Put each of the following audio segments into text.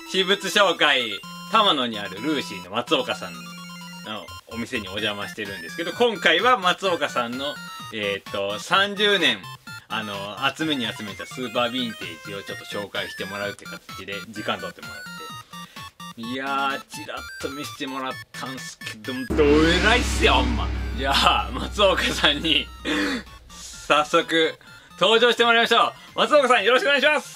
私物紹介、玉野にあるルーシーの松岡さんのお店にお邪魔してるんですけど、今回は松岡さんの30年集めに集めたスーパーヴィンテージをちょっと紹介してもらうって形で時間取ってもらって、いやーちらっと見せてもらったんすけど、どえらいっすよほんま。じゃあ松岡さんに早速登場してもらいましょう。松岡さんよろしくお願いします。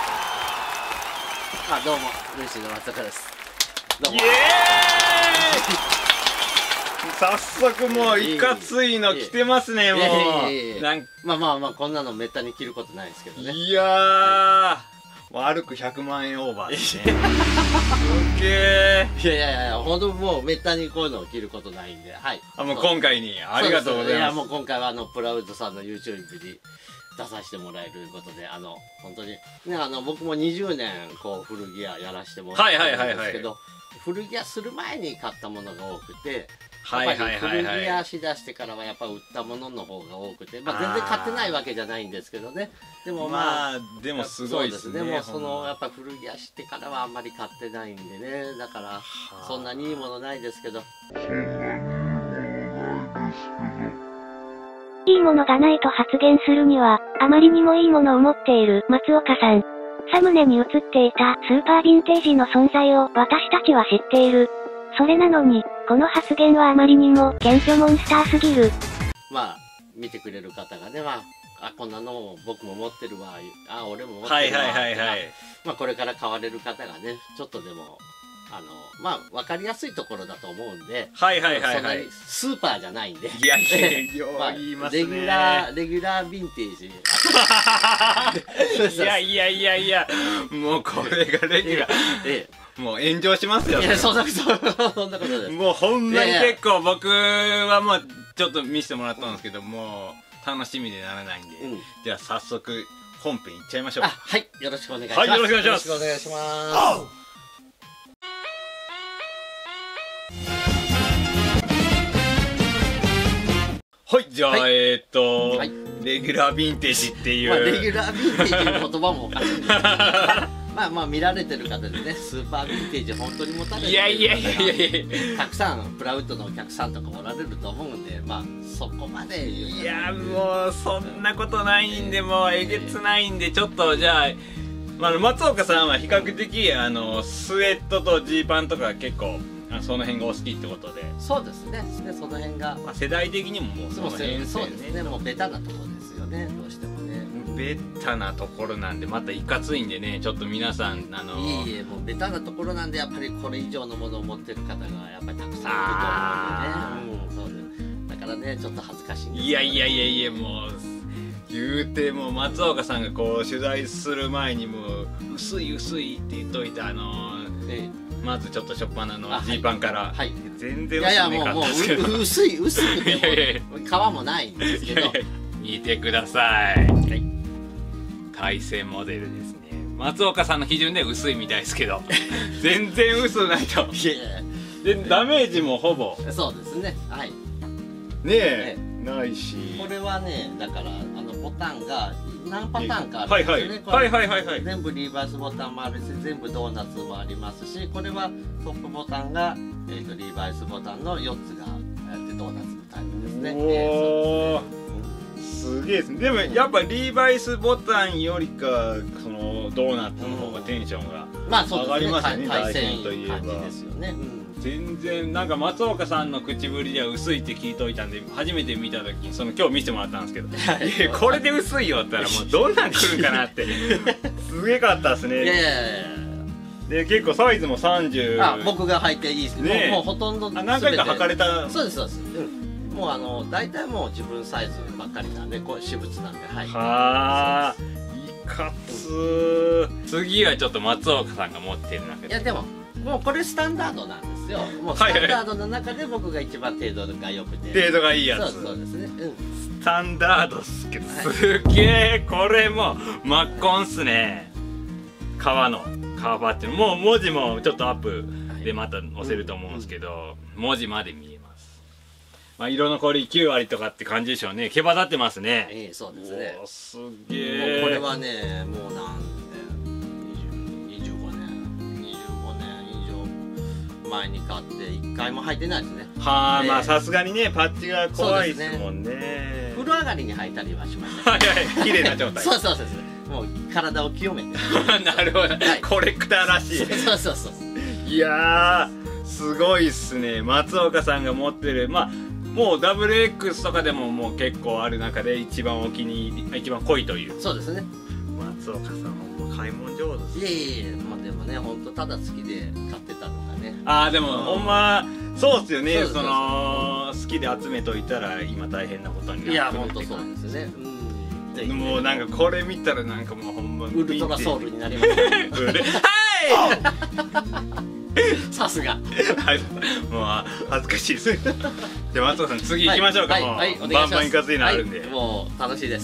どうもルーシーの松岡です。どうも。 イエーイ早速もういかついの着てますね。もうまあこんなのめったに着ることないですけどね。 いやー、もう歩く100万円オーバーですね。すげー。 いやほんともうめったにこういうのを着ることないんで、はい。 もう今回にありがとうございます。 いやもう今回はプラウドさんの YouTube に出させてもらえることで、本当にね、僕も20年こう古着屋やらせてもらってるんですけど、古着屋する前に買ったものが多くて、古着屋しだしてからはやっぱ売ったものの方が多くて、全然買ってないわけじゃないんですけどね。でもでもすごいですね。 でもやっぱ古着屋してからはあんまり買ってないんでね。だからそんなにいいものないですけど。 いいものがないと発言するには、あまりにもいいものを持っている松岡さん。サムネに映っていたスーパーヴィンテージの存在を私たちは知っている。それなのに、この発言はあまりにも謙虚モンスターすぎる。 見てくれる方がね、こんなのも僕も持ってるわ、俺も持ってるわ、これから買われる方がね、ちょっとでも、分かりやすいところだと思うんで、そんなにスーパーじゃないんで、 いや言いますね。 レギュラーヴィンテージ。 いや、もうこれがレギュラー。もう炎上しますよ。 いや、そんなことです。 もうほんまに結構僕はもうちょっと見せてもらったんですけど、もう楽しみでならないんで、じゃあ早速本編いっちゃいましょう。 はい、よろしくお願いします。 はい、よろしくお願いします。 よろしくお願いします。 はい、じゃあレギュラーヴィンテージっていう、 レギュラーヴィンテージの言葉もおかしいんですけど、見られてる方でね、スーパーヴィンテージ本当に持たれてる方がたくさんプラウドのお客さんとかおられると思うんで、そこまで言う。 いやもうそんなことないんで、もうえげつないんで、ちょっとじゃあ松岡さんは比較的スウェットとジーパンとか結構その辺がお好きってことで。 そうですね、その辺が世代的にももうその辺そうですね、もうベタなところですよね、どうしてもね。 ベタなところなんで、またいかついんでね、ちょっと皆さんいえもうベタなところなんで、やっぱりこれ以上のものを持ってる方がやっぱりたくさんいると思うんでね。だからね、ちょっと恥ずかしいんですけど。 いやもう言うても松岡さんがこう取材する前にも薄いって言っといたまずちょっとしょっぱなのジーパンから全然薄めかったですけど、 薄くても皮もないんですけど、 見てください。対戦モデルですね。松岡さんの基準で薄いみたいですけど全然薄ないと。でダメージもほぼそうですね、はい、 ないし、 これはね、だからボタンが何パターンかあるんですよね。全部リーバイスボタンもあるし、全部ドーナツもありますし、これはトップボタンがリーバイスボタンの4つがドーナツのタイプですね。 すげえですね。でもやっぱリーバイスボタンよりかそのドーナツの方がテンションが上がりますよね。大戦といえば全然なんか松岡さんの口ぶりでは薄いって聞いといたんで、初めて見た時に今日見せてもらったんですけど、これで薄いよって言ったらもうどんなん来るかなってすげえかったですね。で結構サイズも30、 僕が履いていいですね。もうほとんど何回か履かれた。 そうですもう大体もう自分サイズばっかりなんで、こう私物なんで。 はあ、いかつ。次はちょっと松岡さんが持ってる中で。 いやでももうこれスタンダードなんですよ。もうスタンダードの中で僕が一番程度が良くて。 程度がいいやつ。 そうですね。 スタンダードっすけど、すげえこれもうマッコンっすね。革バッジのもう文字もちょっとアップでまた載せると思うんですけど、文字まで見えます。色のこれ9割とかって感じでしょうね。毛羽立ってますね。 そうですね。 すげえ。 これはね、もうなんで25年前に買って1回も履いてないですね。 はあ、まあさすがにねパッチが怖いですもんね。 風呂上がりに履いたりはしました。 はいはい、綺麗な状態。 そうそうそうそう、もう体を清めて。 なるほど、コレクターらしい。 そうそうそう。 いやーすごいっすね。松岡さんが持ってる、まあもう WX とかでももう結構ある中で一番お気に入り、一番濃いという。 そうですね。 松岡さんも買い物上手です。 いえいえ、まあでもね、本当ただ好きで買ってたのがね。 ああでもほんまそうっすよね。その好きで集めといたら今大変なことになってる。 いや本当そうですね。 もうなんかこれ見たらなんかもうほんまウルトラソウルになりますね。はいさすが。 もう恥ずかしいです。じゃあ松岡さん次行きましょうか。もうバンバンいかついのあるんで。 もう楽しいです。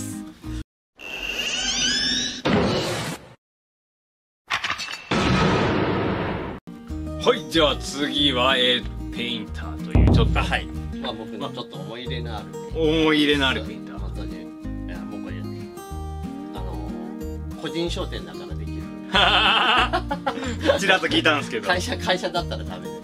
はい、じゃあ次はペインターというちょっとはい、まあ僕のちょっと思い入れのある思い入れのあるペインター。 本当にいやもうこれ個人商店だからできる。 ちらっと聞いたんですけど。 会社だったらダメです。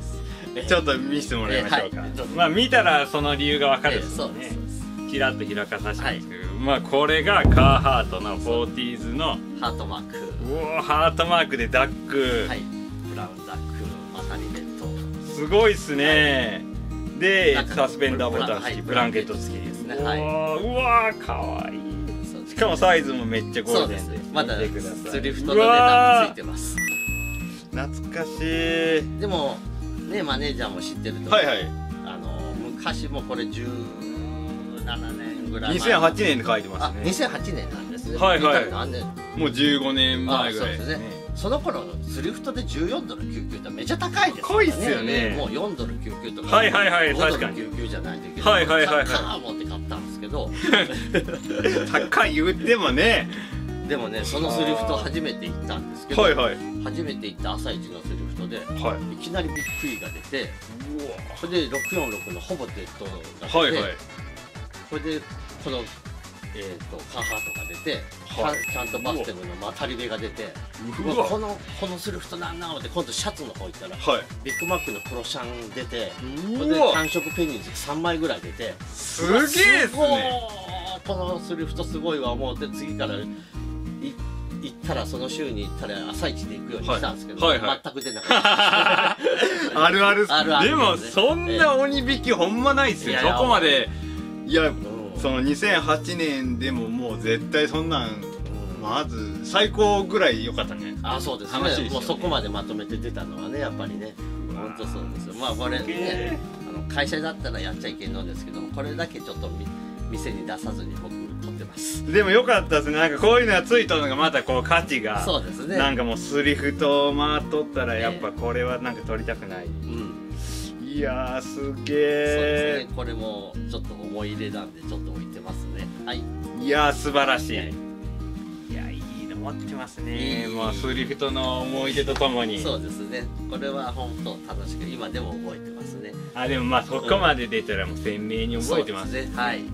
ちょっと見せてもらいましょうか。まあ見たらその理由がわかるんですよね。ちらっと開かさせてますけど、まあこれがカーハートの 40s のハートマーク。 うおハートマークでダック。 はい。ブラウンダックまさにベッド。 すごいっすね。でサスペンダーボタン付き、ブランケット付きですね。はい。うわかわいい。しかもサイズもめっちゃゴールデンで。 まだスリフトの値段ついてます。 懐かしい。 でもねマネージャーも知ってると。 はいはい。 昔もこれ17年ぐらい前。 2008年で書いてますね。 2008年なんですね。 はいはい。 何年？ もう15年前ぐらいですね。 その頃のスリフトで14ドル99ってめっちゃ高いですよね。 高いっすよね。 もう4ドル99とか。 はいはいはい、確かに。 5ドル99じゃないといけない。 はいはいはいはい。 カーモンって買ったんですけど。 高い言ってもね。 でもね、そのスリフト初めて行ったんですけど、 はいはい、 初めて行った朝一のスリフトで、 はい、 いきなりビッグイが出て、それで646のほぼデッドが出て、 はいはい、 それでこの、カーハートが出て、はい、キャントバステムのマタリベが出て、このスリフトなんなのって今度シャツの方行ったら、はい、ビッグマックのクロシャン出て、それで単色ペニーズ3枚ぐらい出て、 すげえっすね。 このスリフトすごいわ思って次から行ったらその週に行ったら朝一で行くようにしたんですけど、はいはいはい、全く出なかったあるあるでもそんな鬼引きほんまないっすよ。そこまでいや、その2008年でももう絶対そんなん、まず最高ぐらい良かったね。 あ、そうですね。もうそこまでまとめて出たのはね、やっぱりね、本当そうですよ。まあこれね、会社だったらやっちゃいけんのですけど、これだけちょっと店に出さずに僕撮ってます。 でも良かったですね。なんかこういうのがついたのがまたこう価値が、 そうですね。 なんかもうスリフト回っとったらやっぱこれはなんか撮りたくない。いやーすげえ。そうですね。これもちょっと思い入れなんでちょっと置いてますね。はい。 いやー素晴らしい。いやいいの持ってますね。もうスリフトの思い出とともに。 そうですね。これは本当楽しく今でも覚えてますね。 あ、でもまあそこまで出たらもう鮮明に覚えてます。 そうですね。はい。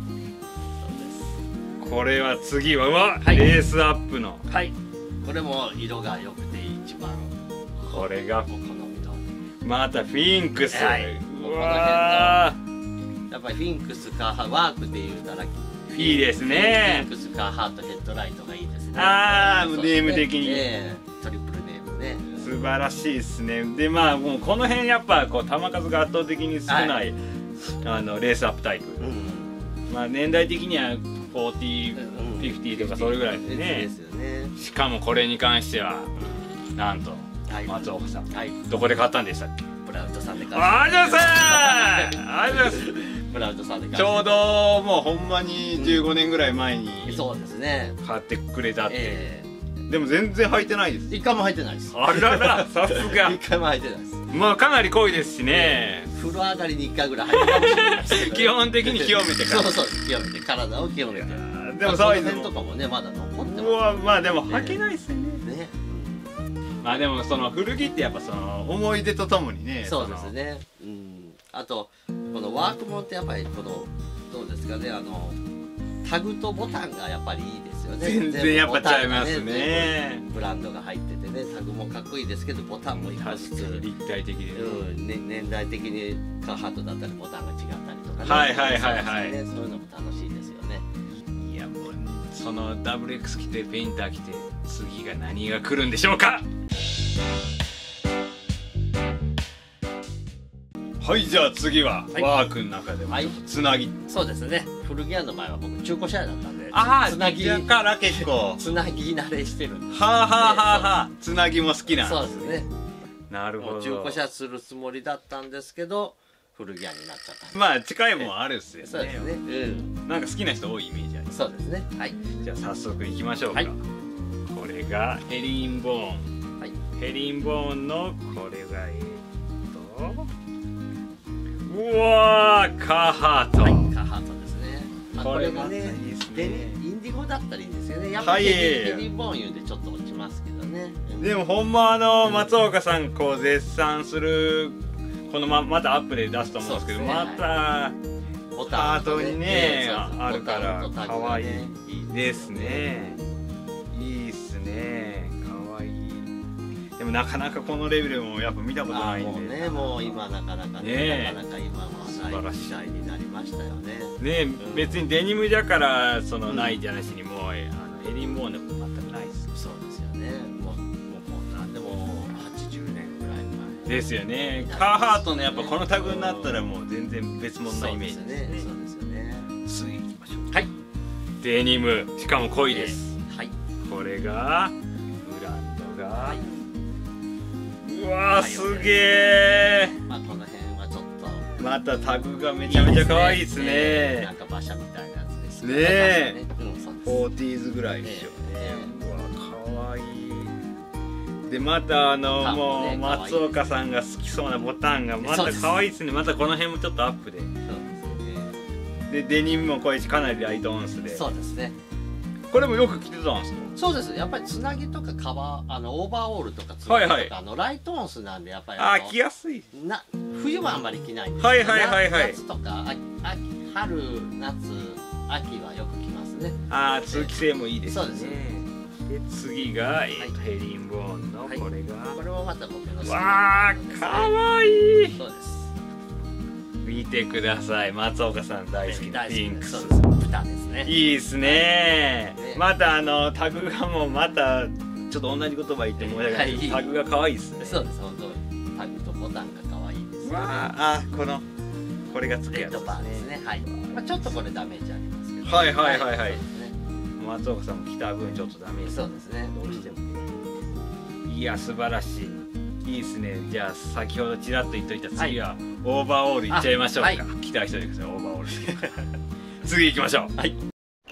これは次はレースアップの、 はい、これも色が良くて一番これがお好みのまたフィンクス、 はい、この辺のやっぱりフィンクスかワークで言うたらいいですね。 フィンクスかハートヘッドライトがいいですね。 ああ、ネーム的に、 トリプルネームね、 素晴らしいですね。でまあもうこの辺やっぱこう球数が圧倒的に少ない、はい、レースアップタイプ、まあ年代的には40、50とかそれぐらいですね。しかもこれに関してはなんと松岡さん、どこで買ったんでしたっけ？ ブラウトさんで買った。 ありがとうございます。ありがとうございます。 ブラウトさんで買った。 ちょうどもうほんまに15年ぐらい前にそうですね買ってくれたって。でも全然履いてないです。 一回も履いてないです。 あらら、さすが。 一回も履いてないです。 まあかなり濃いですしね。 風呂上がりに1回ぐらい履いてかもしれないですけど、 基本的に清めてから。 そうそう、清めて体を清めて。 でもサイズとかもねまだ残ってます。まあでも履けないですよね。 ね。 まあでもその古着ってやっぱその思い出とともにね。 そうですね。あとこのワークモンってやっぱりこのどうですかね、 タグとボタンがやっぱりいいですよね。 全然やっぱ違いますね。 ブランドが入っててね、タグもかっこいいですけど、ボタンも一個ずつ立体的で、 年代的にカーハートだったりボタンが違ったりとかね、 はいはいはいはい、 そういうのも楽しいですよね。 いやもうその WX 来てペインター来て次が何が来るんでしょうか。はい、じゃあ次はワークの中でもつなぎ、 そうですね。古着屋の前は僕中古車屋だったんで、 つなぎだから結構つなぎ慣れしてるんです。 はあはあはあはあ、つなぎも好きなんです。 そうですね。 なるほど。 中古車するつもりだったんですけど古着屋になっちゃった。 まあ近いもんあるっすよね。 そうですね。 なんか好きな人多いイメージあります。 そうですね。はい。 じゃあ早速いきましょうか。これがヘリンボーン。はい。ヘリンボーンのこれがうわー、カーハート。 はい、カーハートですね。これがね、インディゴだったらいいんですよね。やっぱりヘリンボーン言うんでちょっと落ちますけどね。 でもほんま松岡さんこう絶賛するこのまたアップで出すと思うんですけど、またハートにねあるから可愛いですね。いいっすね。可愛い。でもなかなかこのレベルもやっぱ見たことないんで。 もう今なかなかね、なかなか今はない時代になりましたよね。 ね、別にデニムじゃからそのないじゃなしにもうヘリンボーンでも全くないです。 そうですよね。もうなんでも80年ぐらい前ですよね。カーハートのやっぱこのタグになったらもう全然別物なイメージですね。 そうですよね。 次行きましょう。 はい。 デニム、しかも濃いです。 はい。 これがブランドが、うわーすげえ。 まあこの辺はちょっとまたタグがめちゃめちゃ可愛いですね。 なんか馬車みたいなやつですね。ね、フォーティーズぐらいでしょうね。うわ可愛い。でまたもう松岡さんが好きそうなボタンがまた可愛いですね。またこの辺もちょっとアップで。でデニムもこれかなりライトオンスで。 そうですね。 これもよく着てたんですか。 そうです。やっぱりつなぎとかカバーオーバーオールとかつなぎとかライトオンスなんでやっぱり着やすい。 冬はあんまり着ないんですけど、夏とか春夏秋はよく着ますね。 通気性もいいですね。 そうですね。 で次がヘリンボーンのこれが、 これもまた僕の好きな。 わーかわいい。 そうです。 見てください、松岡さん大好きなピンクス。 豚ですね。 いいですね。またタグがもうまたちょっと同じ言葉言ってもらえない。タグが可愛いですね。 そうです。本当にタグとボタンが可愛いです。 わー、これがつくやつですね。 レッドバーですね。はい。まあちょっとこれダメージありますけど。 はいはいはいはい。松岡さんも着た分ちょっとダメージ。 そうですね。 どうしても。いや素晴らしい。いいですね。じゃあ先ほどちらっと言っといた次はオーバーオールいっちゃいましょうか。期待しておいてください。オーバーオール次行きましょう。はい。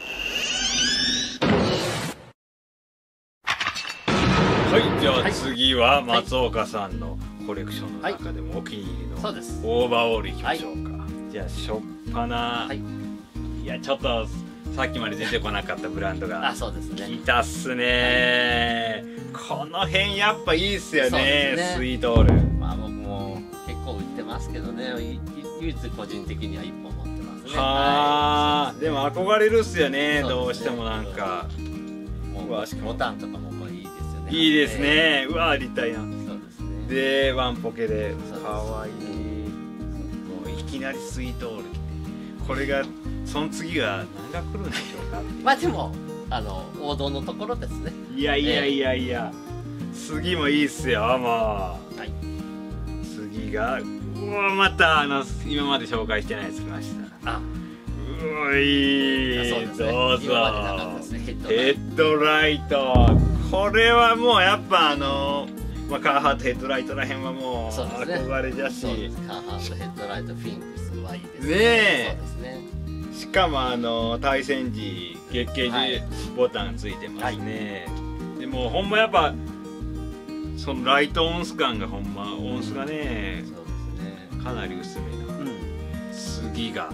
はい、じゃあ次は松岡さんのコレクションの中でもお気に入りのオーバーオールいきましょうか。じゃあしょっぱな、いやちょっとさっきまで出てこなかったブランドがいたっすね。この辺やっぱいいっすよね、スイートオール。 まあ僕も結構売ってますけどね、唯一個人的には1本持ってますね。 はあ、でも憧れるっすよね、どうしてもなんか。 ボタンとかもこれいいですよね。 いいですね。うわ立体な。 そうですね。 でワンポケでかわいい。もういきなりスイートオール。これがその次が何が来るんでしょうか。 まあでも王道のところですね。 いやいやいやいや、次もいいっすよ。もう、次がうわまた今まで紹介してないやつ来ました。うわいい、どうぞ。ヘッドライト。これはもうやっぱカーハートヘッドライトらへんはもう憧れじゃし、 カーハートヘッドライトフィンクスはいいですね。ねえ、しかも対戦時月桂樹ボタンついてますね。でもほんまやっぱそのライトオンス感がほんまオンスがね、かなり薄めな。次が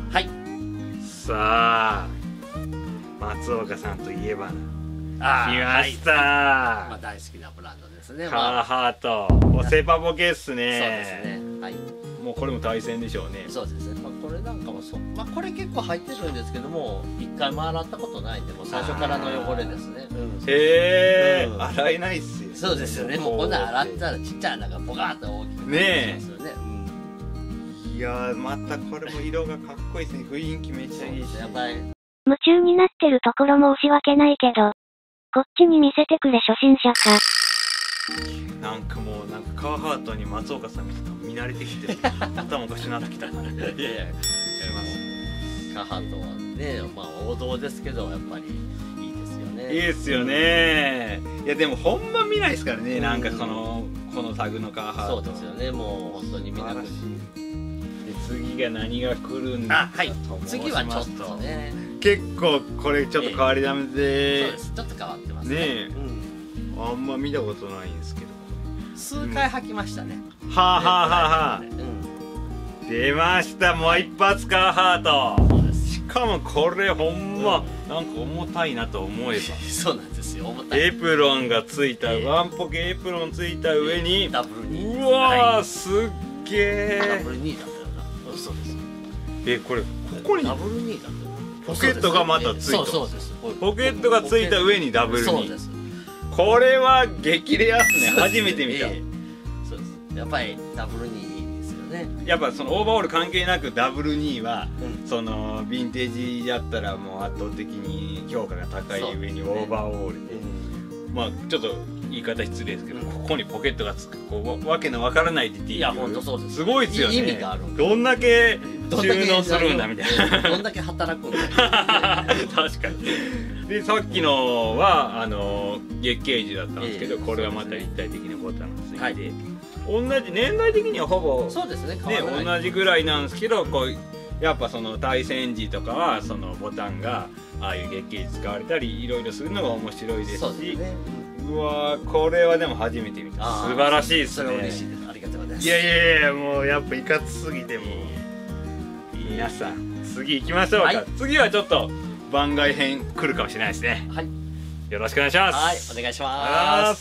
さあ松岡さんといえばな、来ました。 大好きなブランドですね。 カーハートおセパボケっすね。 そうですね。はい。 もうこれも対戦でしょうね。 そうですね。これなんかもこれ結構入ってるんですけども、一回も洗ったことないんで、もう最初からの汚れですね。 へえ、洗えないっすよ。 そうですよね。もうこんなん洗ったらちっちゃいなんかボカーッと大きくなりますよね。 いやー、またこれも色がかっこいいですね。雰囲気めっちゃいいし。 やっぱり夢中になってるところ申し訳ないけど、こっちに見せてくれ初心者か。 なんかもうなんかカーハートに松岡さん見慣れてきて頭おかしなってきた。いやいや、やります。 カーハートはね、まあ王道ですけどやっぱりいいですよね。 いいですよね。いやでもほんま見ないですからね。なんかこのタグのカーハート。 そうですよね。もう本当に見なくて。 次が何が来るんだ。 はい。次はちょっとね。 結構これちょっと変わり種で。 そうです。ちょっと変わってますね。 ねあんま見たことないんですけど。 数回履きましたね。 はあはあはあはあ。出ました、もう一発カーハート。しかもこれほんまなんか重たいなと思えば。 そうなんですよ。重たい。 エプロンがついた、ワンポケエプロンついた上にダブル2。 うわー、すっげえ。 ダブル2だったよな。そうです。 これここにダブル2だったよ。 ポケットがまたついた。 そうです。 ポケットがついた上にダブル2。 そうです。 これは激レアっすね。初めて見た。 そうです。やっぱりダブル2いいですよね。 やっぱそのオーバーオール関係なくダブル2は、そのヴィンテージだったらもう圧倒的に評価が高い上にオーバーオールで、まあちょっと言い方失礼ですけど、ここにポケットがつくわけのわからないディティール。 いや本当そうです。 すごいですよね。 意味がある。 どんだけ収納するんだみたいな。 どんだけ働くんだ。 確かに。でさっきのは月桂樹だったんですけど、これはまた立体的なボタンがついて、同じ年代的にはほぼそうですね、 同じぐらいなんですけど、こうやっぱその対戦時とかはそのボタンがああいう月桂樹使われたりいろいろするのが面白いですし、うわー、これはでも初めて見た。素晴らしいですね。 それ嬉しいです。ありがとうございます。 いやいやもうやっぱいかつすぎても皆さん次行きましょうか。次はちょっと番外編来るかもしれないですね。 はい。 よろしくお願いします。 はい、お願いします。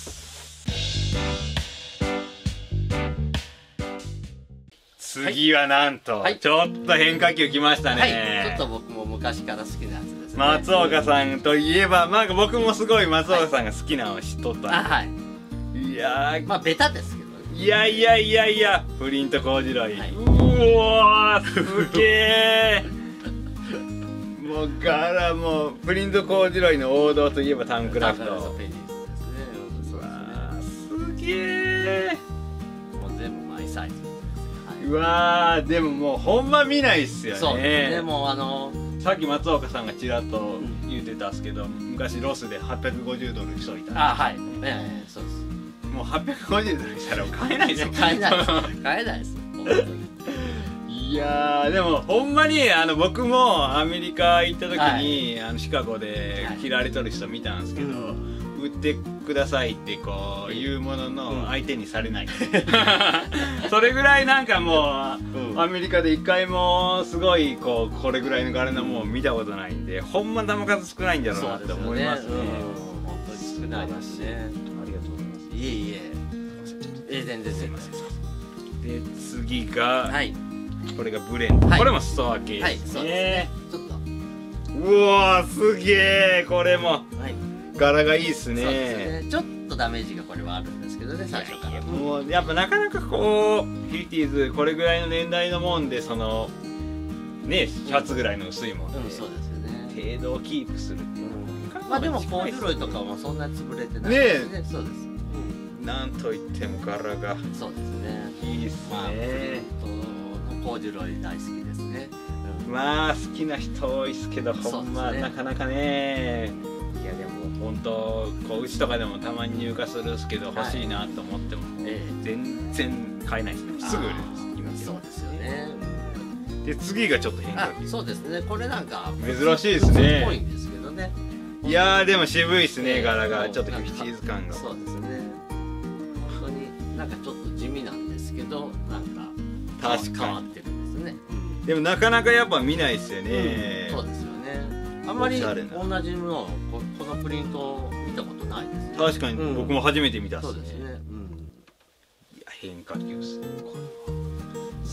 次はなんと、ちょっと変化球きましたね。 ちょっと僕も昔から好きなやつですね。 松岡さんといえば、なんか僕もすごい松岡さんが好きなのを知っとったんで。いやー、 まあベタですけどね。 いや、プリントコーデュロイ。うわー、すげえ。もう柄もプリントコーデュロイの王道といえばタンクラフト。うわー、すげえ。 もう全部マイサイズ。 うわー、でももうほんま見ないっすよね。 そうでもさっき松岡さんがちらっと言ってたんですけど、昔ロスで850ドルしといた。 あ、はい、そうです。 もう850ドルしたら買えないですよ。 買えないです。 いやー、でもほんまに僕もアメリカ行った時に、シカゴで着られとる人見たんですけど、売ってくださいってこう言うものの相手にされない。それぐらいなんかもうアメリカで一回もすごいこれぐらいの柄のもう見たことないんで、ほんま球数少ないんだろうなって思いますね。 本当に少ないですね。 ありがとうございます。 いえ全然すいません。 で次が、これがブレンド、これもストア系ですね。 ちょっとうわー、すげえ。これも柄がいいっすね。 ちょっとダメージがこれはあるんですけどね、最初から。 もうやっぱなかなかこうフィフティーズこれぐらいの年代のもんで、そのねシャツぐらいの薄いもんで、 そうですよね、 程度をキープするっていうのはまあでもコーデュロイとかもそんなに潰れてないですね。そうです。 なんといっても柄がそうですね、 いいっすね。 コーデュロイ大好きですね。 まあ好きな人多いっすけど、ほんまなかなかね。いやでも本当こううちとかでもたまに入荷するんですけど、欲しいなと思っても全然買えないですね。すぐ売れます。今そうですよね。 で次がちょっと変化球。 そうですね、これなんか珍しいですね。 多いんですけどね。 いやーでも渋いっすね、柄がちょっとフィフティーズ感が。 そうですね、本当になんかちょっと地味なんですけど、なんか変わってるんですね。 でもなかなかやっぱ見ないっすよね。 そうですよね。あんまり同じものをこのプリント見たことないです。 確かに僕も初めて見たっすね。 そうですね。 いや変化球っすね。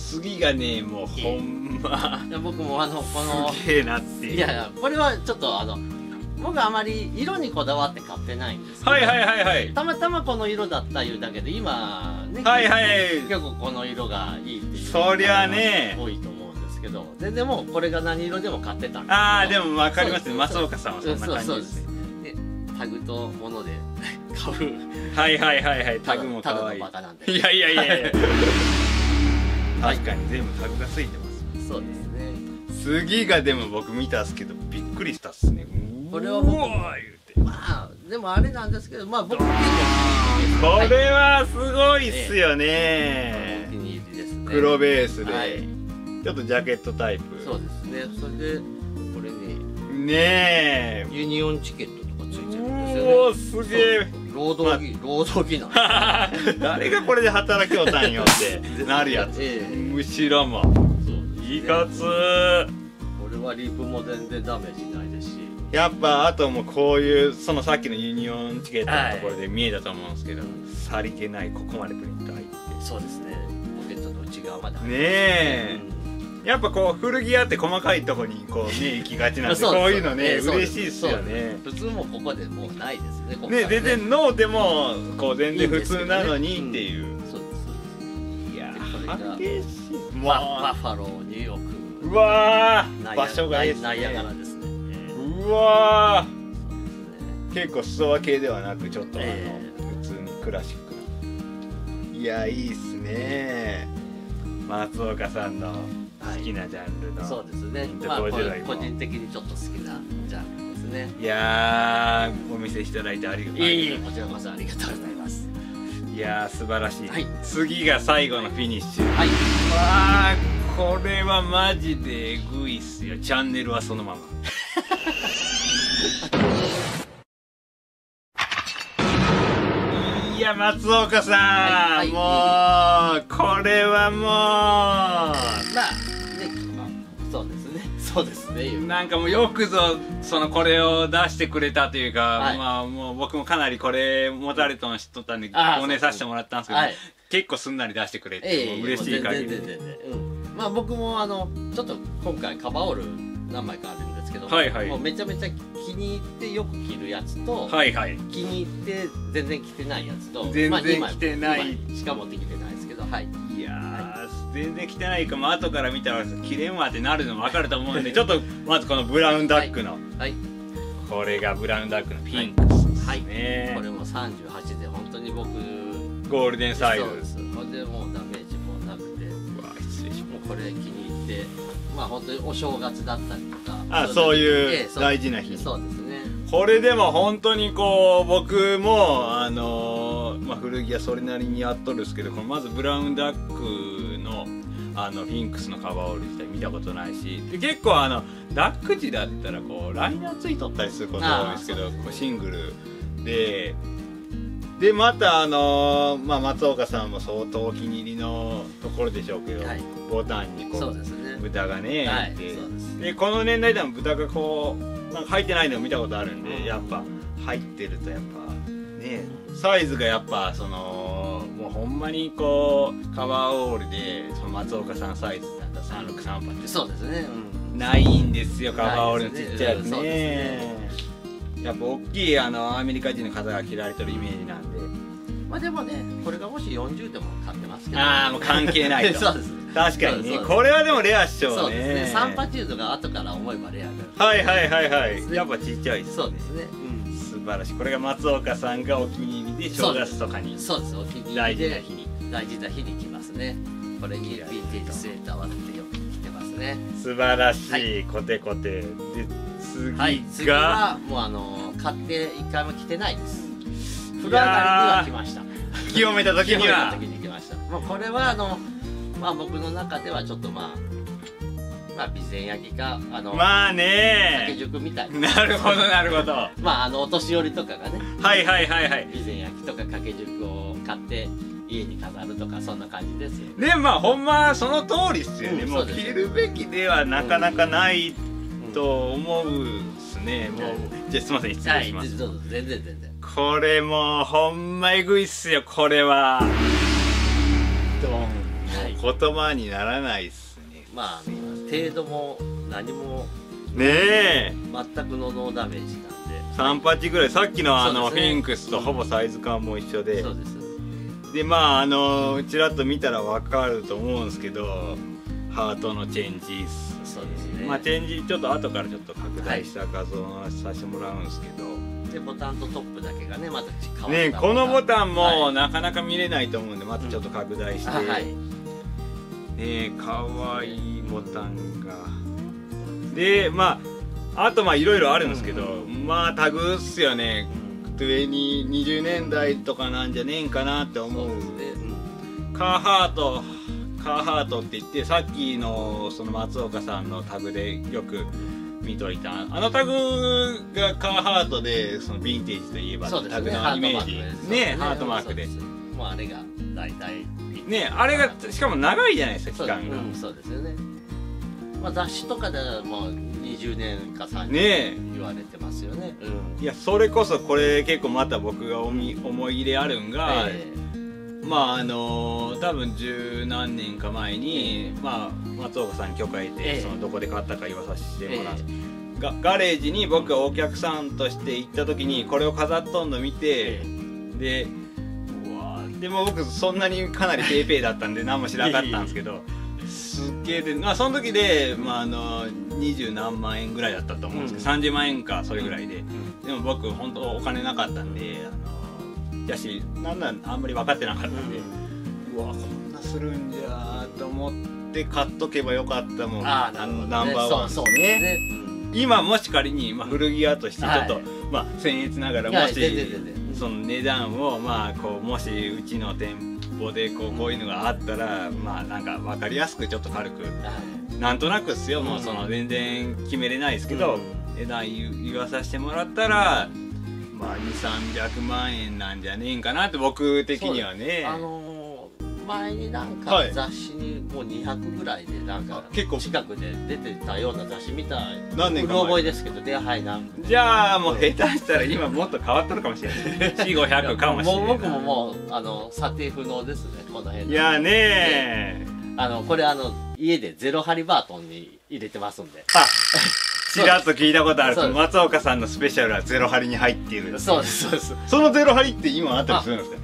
次がねもうほんまいや僕もこのすげえなっていう。 いやいやこれはちょっと僕あまり色にこだわって買ってないんですけど、 はいはいはいはい。 たまたまこの色だったいうだけで今ね、 はいはい結構この色がいいっていうそりゃね多いと思うんですけど、全然もうこれが何色でも買ってたんですけど。 ああでも分かりますね。松岡さんはそんな感じそうですね。 でタグともので買うはいはいはいはい。タグも可愛い。 ただのバカなんで。 いやいやいやいや確かに全部タグがついてます。 そうですね。 次がでも僕見たっすけどびっくりしたっすね。 これは僕もうわー言うてまあでもあれなんですけど、まあ僕結構これはすごいっすよね。 お気に入りですね。 黒ベースで、 はいちょっとジャケットタイプ。 そうですね。それでこれねねえ。 ユニオンチケットとかついてるんですよね。 おおすげえ。 労働着なんです。 誰がこれで働きよったんよってなるやつ。後ろもいかつ。 これはリープも全然ダメージないですし。 やっぱあともうこういうそのさっきのユニオンチケットのところで見えたと思うんですけど、さりげないここまでプリント入ってそうですね。ポケットの内側まで入ってねえ、やっぱこう古着屋って細かいとこにこう目行きがちなんでそうこういうのねそう嬉しいっすよね。 普通もここでもうないですね。ここね全然ノーでもこう全然普いいんですけどね通なのにっていう。 そうですそうです。 いやこれが激しい。 バッファローニューヨークうわナイアー場所がいいっすナイアガラね。 ですね。 うわそうですね。 ー結構裾分けではなくちょっとえ普通にクラシックな。いやいいっすね。松岡さんの好きなジャンルの。 そうですね。 ヒントまあ 50代も個人的にちょっと好きなジャンルですね。 いやーお見せいただいてありがとうございます。 こちらこそありがとうございます。 いやー素晴らしい、 はい次が最後のフィニッシュ。 はい。 わーこれはマジでエグいっすよ。チャンネルはそのままいや松岡さん、 はいもうこれはもまあね、そうですね。そうですね。 うなんかもうよくぞこれを出してくれたというか、 はいまあもう僕もかなりこれ持たれたの知っとったんでごねさせてもらったんですけど、 はい。 結構すんなり出してくれて、もう嬉しい限り全然。まあ僕もちょっと今回カバーオール何枚かあるんですけど、 はいはいもうめちゃめちゃ気に入ってよく着るやつと、 はいはい。 気に入って全然着てないやつと、 全然まあ2枚着てない 2枚しか持ってきてないですけど、はい。 いやー、全然着てないかも後から見たら着れんわってなるのも分かると思うんでちょっとまずこのブラウンダックの、 はい。 これがブラウンダックのピンクスですはい。 ね、 これも38で本当に僕ゴールデンサイズ。 そうです。これでもうダメージもなくて、 うわ失礼しまもうこれ気に入って、まあ本当にお正月だったりとか、 あそういうええそう大事な日にそうですね。 す。これでも本当にこう僕もまあ、古着屋それなりにやっとるんですけど、このまずブラウンダックのフィンクスのカバーオール自体見たことないし、で結構ダック地だったらこうライナーついとったりすることが多いんですけど、こうシングルでまたまあ、松岡さんも相当お気に入りのところでしょうけど、 はい、 ボタンにこそうですね。 豚がね、 はい、 いてそうです。 でこの年代でも豚がこうなんか入ってないのを見たことあるんで、やっぱ入ってるとやっぱねサイズがやっぱもうほんまにこうカバーオールで松岡さんサイズだったら3638ってそうですね。 ないんですよ、カバーオールのちっちゃいやつそうですね。やっぱ大きいアメリカ人の方が着られてるイメージなんで。 まあでもね、これがもし40でも買ってますけど。 ああもう関係ないと。 そうです。 確かにね、 そうですこれはでもレアっしょそううね。 ですね。38が後から思えばレアだ。 はいはいはいはい。やっぱちっちゃいですね。 そうですね。 素晴らしい。これが松岡さんがお気に入りで正月とかにそうです。お気に入大りで事な日に。 大事な日に着ますね。これにヴィンテージスウェーターはってよく着てますね。 素晴らしい、 はい、 コテコテで次が、 はい、次はもう買って一回も着てないです。風呂上がりには着ました。 清めた時には清めた時に着ました。もうこれはまあ僕の中ではちょっとまあ備前焼かまあね掛け塾みたいなるほどなるほどまあお年寄りとかがねはいはいはいはい備前焼とか掛け塾を買って家に飾るとかそんな感じですよね。 でまあほんまその通りっすよね、もうそうです着るべきではなかなかないと思うっすね、もうじゃあすいません失礼します、 どうぞ全然これもうほんまえぐいっすよこれはドン、 はい言葉にならないっすね。 まあ程度も何もねえ全くのノーダメージなんで 38ぐらい、さっきのそうですねフィンクスとほぼサイズ感も一緒で、 そうですでまあちらっと見たら分かると思うんですけど、ハートのチェンジそうですね。 まあチェンジちょっと後からちょっと拡大した画像をさせてもらうんですけど、 でボタンとトップだけがねまた変わったね、このボタンもはなかなか見れないと思うんで、またちょっと拡大して、 はいね、かわいいボタンがで、まああとまあいろいろあるんですけど、まあタグっすよね。20年代とかなんじゃねえんかなって思う。カーハートって言って、さっきのその松岡さんのタグでよく見といたタグがカーハートで、そのヴィンテージといえばタグのイメージね、ハートマークで、 もうあれが大体ね、あれがしかも長いじゃないですか、期間が。 そうですよね。まあ雑誌とかではもう20年か30 ね年言われてますよね。 いや、それこそこれ結構また僕が思い入れあるんが、まあ多分十何年か前に、まあ松岡さんに許可得て、そのどこで買ったか言わさせてもらって、ガレージに僕がお客さんとして行った時にこれを飾っとんの見て、ででも僕そんなにかなりペイペイだったんで何も知らなかったんですけど、すっげえで、まあその時で、まあ20何万円ぐらいだったと思うんですけど、30万円かそれぐらいで、でも僕本当お金なかったんで、やしなんあんまり分かってなかったんで、うわこんなするんじゃと思って買っとけばよかったもん。ナンバーワンですね。今もし仮に、まあ、古着屋としてちょっと、まあ僭越ながら、もしその値段をまあこうもしうちの店舗でこういうのがあったら、まあなんか分かりやすくちょっと軽く、なんとなくっすよ、もうその全然決めれないですけど、値段言わさせてもらったら、まあ200-300万円なんじゃねえんかなって僕的にはね。前になんか雑誌にもう200ぐらいでなんか結構近くで出てたような雑誌見た何年か前覚えですけど、 じゃあもう下手したら今もっと変わってるかもしれない400-500かもしれない。 僕ももう査定不能ですね、この辺。 いやねこれ家でゼロハリバートンに入れてますんで。 ちらっと聞いたことある。松岡さんのスペシャルはゼロハリに入っている。 そうですそうです。 そのゼロハリって今あったりするんですかね。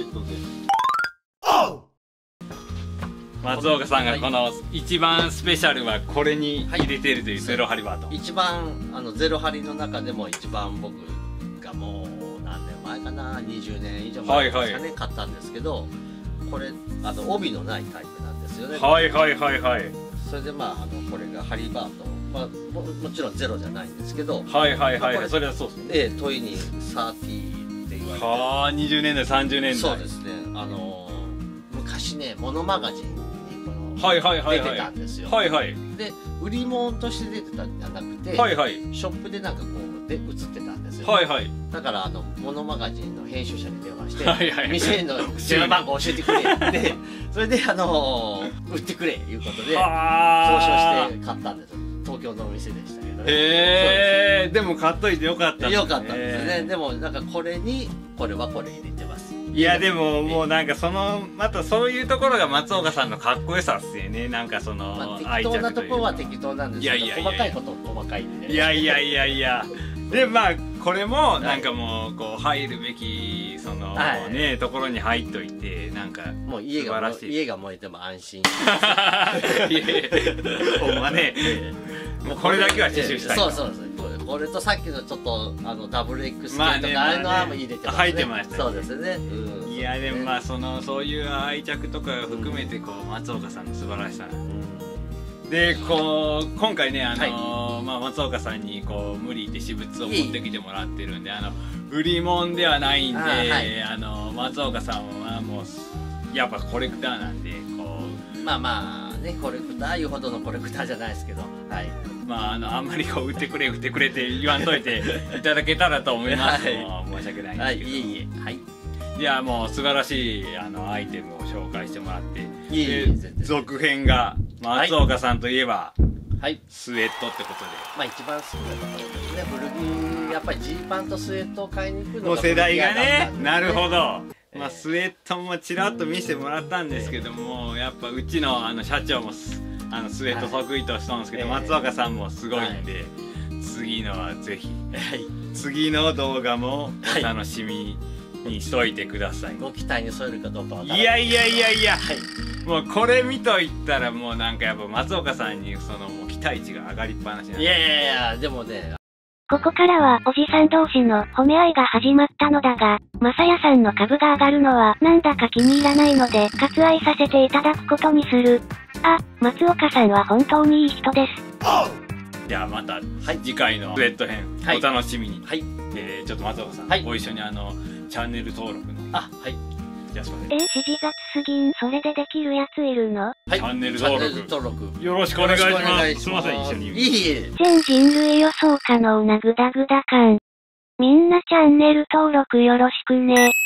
松岡さんがこの一番スペシャルはこれに入れてるというゼロハリバートン。 一番ゼロハリの中でも一番僕がもう何年前かな、20年以上前ですかね、買ったんですけど、これ帯のないタイプなんですよね。 はいはいはいはい。 それでまあこれがハリバートン、まあもちろんゼロじゃないんですけど、 はいはいはい、それはそうですね。 トイニー30って言われて、 はあ、20年代30年代。 そうですね。昔ね、モノマガジン出てたんですよ。 はいはい。 で売り物として出てたんじゃなくて、 はいはい、 ショップでなんかこうで映ってたんですよ、ね。 はいはい。 だからモノマガジンの編集者に電話して、 はいはい、 店の電話番号教えてくれってそれで売ってくれいうことで交渉して買ったんです。東京のお店でしたけどね。 へえ。でも買っといてよかったですね。 よかったんですね。でもなんかこれにこれはこれ入れてます。 いやでももうなんかまたそういうところが松岡さんのかっこよさっすよね。なんか適当なところは適当なんですけど、細かいこと細かいんで。 いやいやいやいや。でまあこれもなんかもうこう入るべきねところに入っといて、なんかもう家が燃えても安心。 ほんまね。もうこれだけは刺繍したい。 そうそうそう。これとさっきのちょっとダブル X 系とかああいうのは入れてますね。 入ってました。 そうですね。 いやでもまあそういう愛着とか含めてこう松岡さんの素晴らしさで、こう今回ねまあ松岡さんにこう無理言って私物を持ってきてもらってるんで、売り物ではないんで、松岡さんはもうやっぱコレクターなんで、こうまあね、コレクターいうほどのコレクターじゃないですけど、はい。 まああんまりこう売ってくれって言わんといていただけたらと思います。もう申し訳ないんですけど。 いえいえ。はい。 いやもう素晴らしいアイテムを紹介してもらって、続編が松岡さんといえば、スウェットってことで、 まあ一番好きなところですね。古着やっぱりジーパンとスウェットを買いに行くのがもう世代がね。なるほど。 まあスウェットもちらっと見せてもらったんですけども、やっぱうちの社長もスウェット得意としたんですけど、松岡さんもすごいんで、次のはぜひ、次の動画もお楽しみにしといてください。 ご期待に添えるかどうかわからない。 いやいやいやいや、もうこれ見といったらもうなんかやっぱ松岡さんにもう期待値が上がりっぱなしなんで。 いやいやいや、でもね、 ここからはおじさん同士の褒め合いが始まったのだが、まさやさんの株が上がるのはなんだか気に入らないので割愛させていただくことにする。あ、松岡さんは本当にいい人です。 じゃあまた次回のスウェット編お楽しみに。ちょっと松岡さん、ご一緒にチャンネル登録の。じゃあそれ。 指示雑すぎん。それでできるやついるの？ チャンネル登録よろしくお願いします。すみません、一緒に。 いい。 全人類予想可能なグダグダ感。みんなチャンネル登録よろしくね。